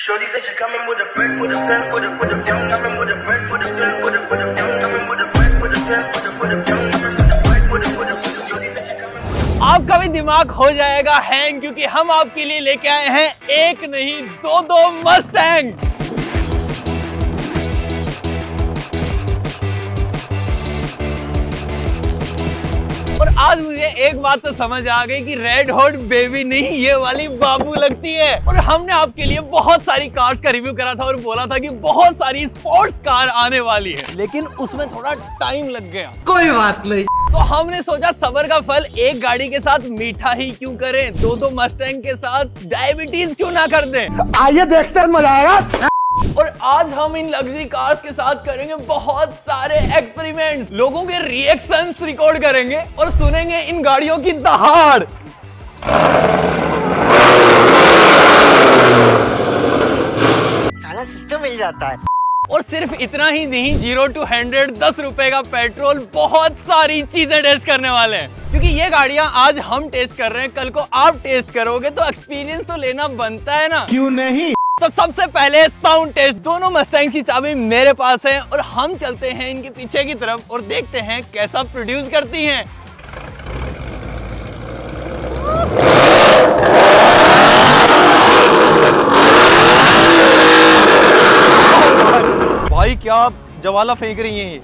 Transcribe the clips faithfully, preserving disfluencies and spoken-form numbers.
Shorty said she coming with a friend, with a friend, with a with a young, coming with a friend, with a friend, with a with a young, coming with a friend, with a friend, with a with a young, coming with a friend, with a with a Shorty said she coming. आपका भी दिमाग हो जाएगा hang, क्योंकि हम आपके लिए लेके आए हैं एक नहीं दो दो मस्टैंग। और आज मुझे एक बात तो समझ आ गई कि रेड हॉट बेबी नहीं, ये वाली बाबू लगती है। और हमने आपके लिए बहुत सारी कार्स का रिव्यू करा था और बोला था कि बहुत सारी स्पोर्ट्स कार आने वाली है, लेकिन उसमें थोड़ा टाइम लग गया। कोई बात नहीं। तो हमने सोचा सबर का फल एक गाड़ी के साथ मीठा ही क्यों करें, दो दो मस्टैंग के साथ डायबिटीज क्यों ना कर दें। आइए देखते हैं, मजा आएगा। और आज हम इन लग्जरी कार्स के साथ करेंगे बहुत सारे एक्सपेरिमेंट्स, लोगों के रिएक्शंस रिकॉर्ड करेंगे और सुनेंगे इन गाड़ियों की दहाड़। साला सिस्टम मिल जाता है। और सिर्फ इतना ही नहीं, जीरो टू हंड्रेड दस रुपए का पेट्रोल, बहुत सारी चीजें टेस्ट करने वाले हैं। क्योंकि ये गाड़ियां आज हम टेस्ट कर रहे हैं, कल को आप टेस्ट करोगे तो एक्सपीरियंस तो लेना बनता है ना, क्यों नहीं। तो सबसे पहले साउंड टेस्ट। दोनों मस्टैंग की चाबी मेरे पास है और हम चलते हैं इनके पीछे की तरफ और देखते हैं कैसा प्रोड्यूस करती हैं। भाई क्या जवाला फेंक रही हैं ये।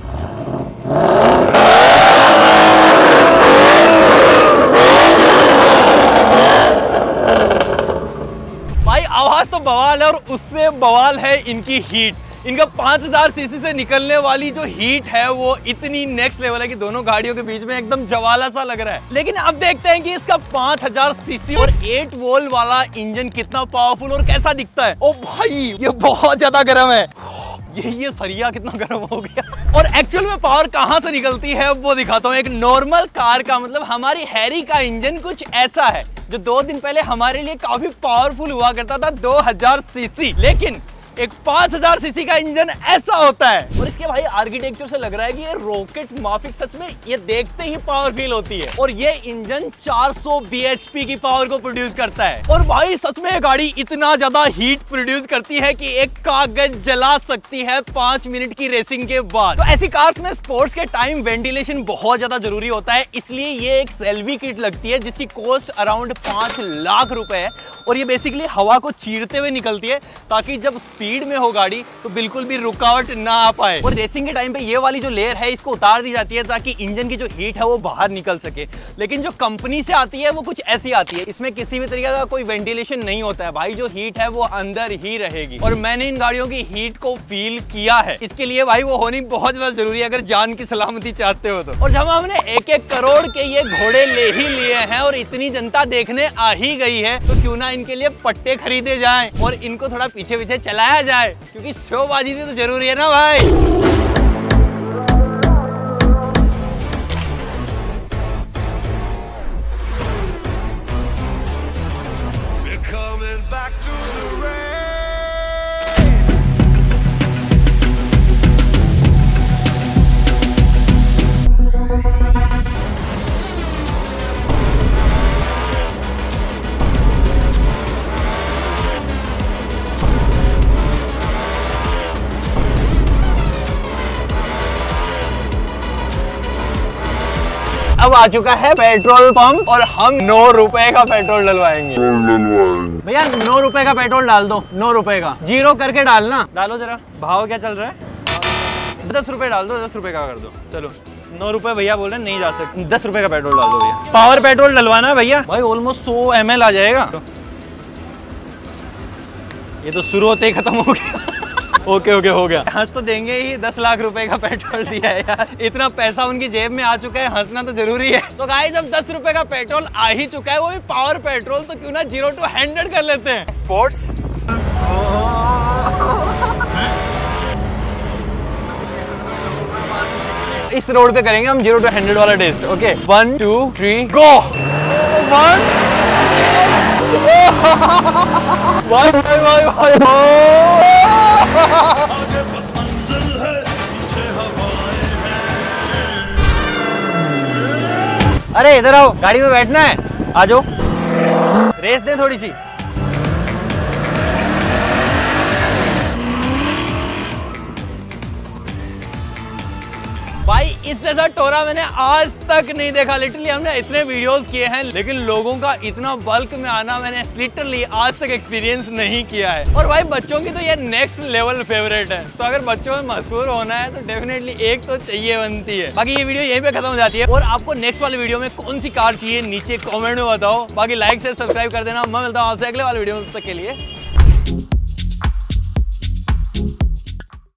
भाई आवाज तो बवाल है और उससे बवाल है इनकी हीट। इनका पाँच हज़ार सीसी से निकलने वाली जो हीट है वो इतनी नेक्स्ट लेवल है कि दोनों गाड़ियों के बीच में एकदम जवाला सा लग रहा है। लेकिन अब देखते हैं कि इसका पाँच हज़ार सीसी और आठ वोल्ट वाला इंजन कितना पावरफुल और कैसा दिखता है। ओ भाई ये बहुत ज्यादा गर्म है, ये ये सरिया कितना गर्म हो गया। और एक्चुअल में पावर कहां से निकलती है वो दिखाता हूं। एक नॉर्मल कार का मतलब हमारी हैरी का इंजन कुछ ऐसा है जो दो दिन पहले हमारे लिए काफी पावरफुल हुआ करता था, दो हज़ार सीसी। लेकिन एक पाँच हज़ार सीसी का इंजन ऐसा होता है। और इसके भाई आर्किटेक्चर से लग रहा है कि ये रॉकेट माफिक, सच में ये देखते ही पावर फील होती है। और ये इंजन चार सौ बी एच पी की पावर को प्रोड्यूस करता है। और भाई सच में ये गाड़ी इतना ज्यादा हीट प्रोड्यूस करती है कि एक कागज जला सकती है पांच मिनट की रेसिंग के बाद। तो ऐसी कार्स में स्पोर्ट्स के टाइम वेंटिलेशन बहुत ज्यादा जरूरी होता है, इसलिए ये एक सेल्वी किट लगती है जिसकी कॉस्ट अराउंड पांच लाख रुपए है। और ये बेसिकली हवा को चीरते हुए निकलती है ताकि जब स्पीड में हो गाड़ी तो बिल्कुल भी रुकावट ना आ पाए। और रेसिंग के टाइम पे ये वाली जो लेयर है इसको उतार दी जाती है ताकि इंजन की जो हीट है वो बाहर निकल सके। लेकिन जो कंपनी से आती है वो कुछ ऐसी आती है, इसमें किसी भी तरीके का कोई वेंटिलेशन नहीं होता है। भाई जो हीट है वो अंदर ही रहेगी। और मैंने इन गाड़ियों की हीट को फील किया है, इसके लिए भाई वो होनी बहुत ज्यादा जरूरी है अगर जान की सलामती चाहते हो तो। और जब हमने एक एक करोड़ के ये घोड़े ले ही लिए हैं और इतनी जनता देखने आ ही गई है तो क्यों ना इनके लिए पट्टे खरीदे जाएं और इनको थोड़ा पीछे पीछे चलाया जाए, क्योंकि शोबाजी तो जरूरी है ना भाई। अब आ चुका है पेट्रोल पंप और हम नौ रुपए का पेट्रोल डलवाएंगे। भैया नौ रुपए का पेट्रोल डाल दो, नौ रुपए का जीरो करके डालना। डालो जरा, भाव क्या चल रहा है? दस रुपए डाल दो, दस रुपए का कर दो। चलो नौ रुपए भैया बोल रहे हैं, नहीं जा सकते, दस रुपए का पेट्रोल डाल दो भैया। पावर पेट्रोल डलवाना है भैया। भाई ऑलमोस्ट सौ एम एल आ जाएगा। ये तो शुरू होते ही खत्म हो गया। ओके ओके हो गया। हंस तो देंगे ही, दस लाख रुपए का पेट्रोल दिया है यार, इतना पैसा उनकी जेब में आ चुका है, हंसना तो जरूरी है। तो गाइस जब दस रुपए का पेट्रोल आ ही चुका है, वो भी पावर पेट्रोल, तो क्यों ना जीरो टू हंड्रेड कर लेते हैं। स्पोर्ट्स इस रोड पे करेंगे हम जीरो टू हंड्रेड वाला test. Okay one two three go. One भाई भाई भाई अरे इधर आओ, गाड़ी में बैठना है, आ जाओ, रेस दे थोड़ी सी। इस जैसा टोरा मैंने आज तक नहीं देखा। लिटरली हमने इतने वीडियोस किए हैं लेकिन लोगों का इतना बल्क में आना मैंने लिटरली आज तक एक्सपीरियंस नहीं किया है। और भाई बच्चों की तो ये नेक्स्ट लेवल फेवरेट है, तो अगर बच्चों में मशहूर होना है तो डेफिनेटली एक तो चाहिए बनती है। बाकी ये वीडियो यहीं पे खत्म हो जाती है और आपको नेक्स्ट वाले वीडियो में कौन सी कार चाहिए नीचे कमेंट में बताओ। बाकी लाइक से सब्सक्राइब कर देना। मैं मिलता हूँ आपसे अगले वाले वीडियो में, तब तक के लिए